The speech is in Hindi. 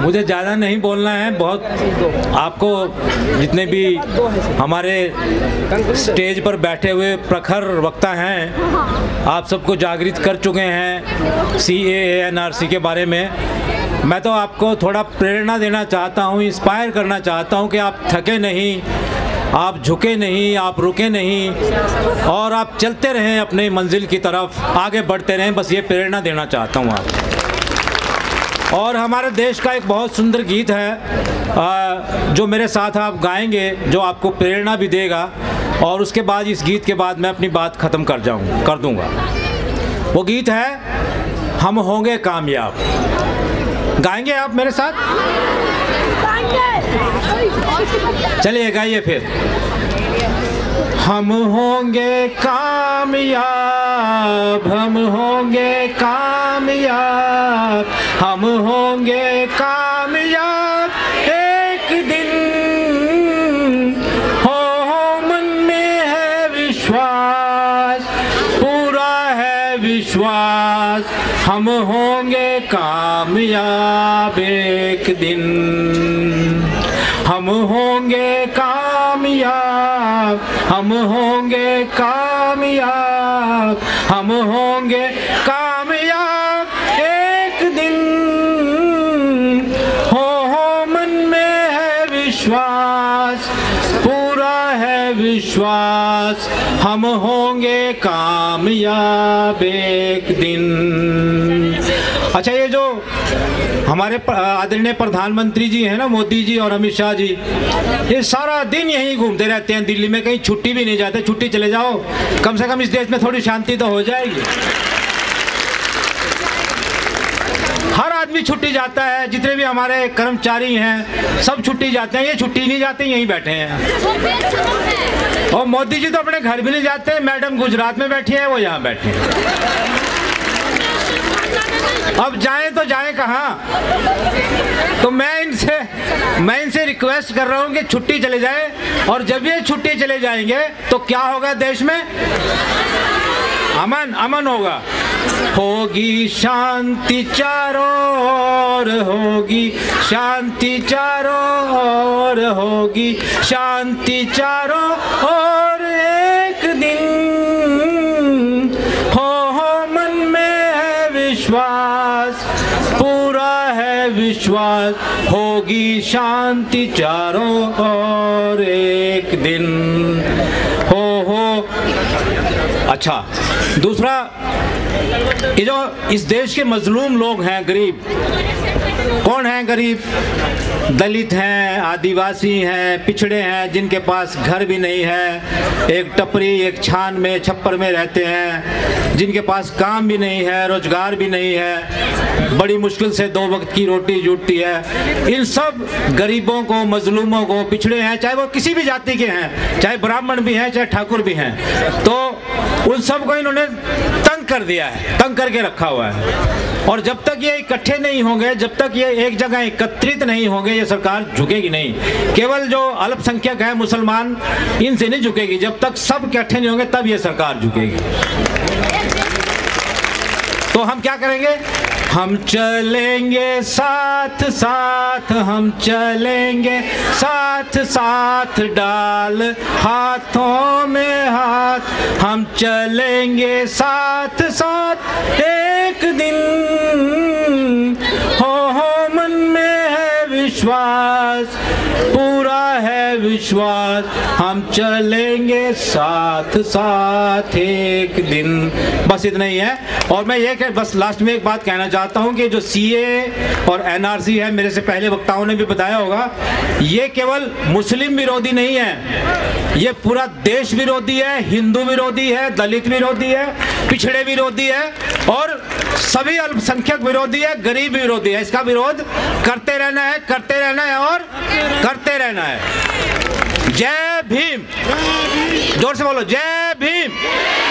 मुझे ज़्यादा नहीं बोलना है। बहुत आपको जितने भी हमारे स्टेज पर बैठे हुए प्रखर वक्ता हैं, आप सबको जागृत कर चुके हैं CAA NRC के बारे में। मैं तो आपको थोड़ा प्रेरणा देना चाहता हूँ, इंस्पायर करना चाहता हूँ कि आप थके नहीं, आप झुके नहीं, आप रुके नहीं और आप चलते रहें अपने मंजिल की तरफ, आगे बढ़ते रहें। बस ये प्रेरणा देना चाहता हूँ आप। और हमारे देश का एक बहुत सुंदर गीत है जो मेरे साथ आप गाएंगे, जो आपको प्रेरणा भी देगा। और उसके बाद, इस गीत के बाद मैं अपनी बात ख़त्म कर दूँगा। वो गीत है हम होंगे कामयाब। गाएंगे आप मेरे साथ? चलिए गाइए फिर। हम होंगे कामयाब, हम होंगे कामयाब, हम होंगे कामयाब एक दिन। हो मन में है विश्वास, पूरा है विश्वास, हम होंगे कामयाब एक दिन। हम होंगे कामयाब, हम होंगे कामयाब, हम होंगे कामयाब एक दिन। हो मन में है विश्वास, पूरा है विश्वास, हम होंगे कामयाब एक दिन। अच्छा, ये जो हमारे आदरणीय प्रधानमंत्री जी हैं ना, मोदी जी और अमित शाह जी, ये सारा दिन यहीं घूमते रहते हैं दिल्ली में, कहीं छुट्टी भी नहीं जाते। छुट्टी चले जाओ, कम से कम इस देश में थोड़ी शांति तो हो जाएगी। हर आदमी छुट्टी जाता है, जितने भी हमारे कर्मचारी हैं सब छुट्टी जाते हैं, ये छुट्टी नहीं जाते, यहीं बैठे हैं। और मोदी जी तो अपने घर भी नहीं जाते, मैडम गुजरात में बैठी है, वो यहाँ बैठे हैं। अब जाएं तो जाएं कहाँ? तो मैं इनसे रिक्वेस्ट कर रहा हूँ कि छुट्टी चले जाए। और जब ये छुट्टी चले जाएंगे तो क्या होगा देश में? अमन होगा, होगी शांति चारों ओर, होगी शांति चारों ओर, होगी शांति चारों ओर एक दिन। हो मन में है विश्वास, पूरा है विश्वास, होगी शांति चारों ओर एक दिन। हो। अच्छा, दूसरा, ये जो इस देश के मजलूम लोग हैं, गरीब, कौन हैं गरीब? दलित हैं, आदिवासी हैं, पिछड़े हैं, जिनके पास घर भी नहीं है, एक टपरी, एक छान में, छप्पर में रहते हैं, जिनके पास काम भी नहीं है, रोजगार भी नहीं है, बड़ी मुश्किल से 2 वक्त की रोटी जुटती है। इन सब गरीबों को, मजलूमों को, पिछड़े हैं, चाहे वो किसी भी जाति के हैं, चाहे ब्राह्मण भी हैं, चाहे ठाकुर भी हैं, तो उन सब को इन्होंने तंग कर दिया है, तंग करके रखा हुआ है। और जब तक ये इकट्ठे नहीं होंगे, जब तक ये एक जगह एकत्रित नहीं होंगे, ये सरकार झुकेगी नहीं। केवल जो अल्पसंख्यक है, मुसलमान, इनसे नहीं झुकेगी। जब तक सब इकट्ठे नहीं होंगे तब ये सरकार झुकेगी। तो हम क्या करेंगे? हम चलेंगे साथ साथ, हम चलेंगे साथ साथ, डाल हाथों में हाथ, हम चलेंगे साथ साथ एक दिन। हो मन में है विश्वास, पूरा है विश्वास, हम चलेंगे साथ साथ एक दिन। बस इतना ही है। और मैं ये बस लास्ट में एक बात कहना चाहता हूँ कि जो CAA और NRC है, मेरे से पहले वक्ताओं ने भी बताया होगा, ये केवल मुस्लिम विरोधी नहीं है, ये पूरा देश विरोधी है, हिंदू विरोधी है, दलित विरोधी है, पिछड़े विरोधी है और सभी अल्पसंख्यक विरोधी है, गरीब विरोधी है। इसका विरोध करते रहना है, करते रहना है और करते रहना है। जय भीम, जोर से बोलो, जय भीम।